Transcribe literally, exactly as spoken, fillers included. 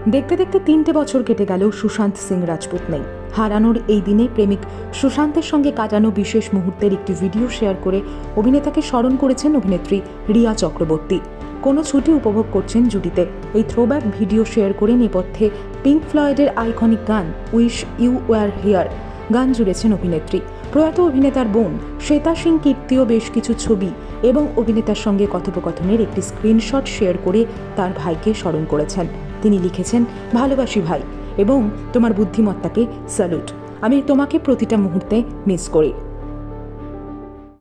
দেখতে দেখতে তিনটে বছর কেটে গেল সুশান্ত সিং রাজপুত নেই। হারানোর এই দিনে প্রেমিক সুশান্তের সঙ্গে কাটানো বিশেষ মুহূর্তের একটি ভিডিও শেয়ার করে অভিনেতাকে স্মরণ করেছেন অভিনেত্রী রিয়া চক্রবর্তী। কোনো ছুটি উপভোগ করছেন জুটিতে। এই থ্রোব্যাক ভিডিও শেয়ার করে নেপথ্যে পিঙ্ক ফ্লয়েডের আইকনিক গান উইশ ইউ ওয়ার হিয়ার গান জুড়েছেন অভিনেত্রী। প্রয়াত অভিনেতার বোন শ্বেতা সিং কীর্তিও বেশ কিছু ছবি এবং অভিনেতার সঙ্গে কথোপকথনের একটি স্ক্রিনশট শেয়ার করে তার ভাইকে স্মরণ করেছেন। তিনি লিখেছেন, ভালোবাসি ভাই এবং তোমার বুদ্ধিমত্তাকে স্যালুট। আমি তোমাকে প্রতিটা মুহূর্তে মিস করি।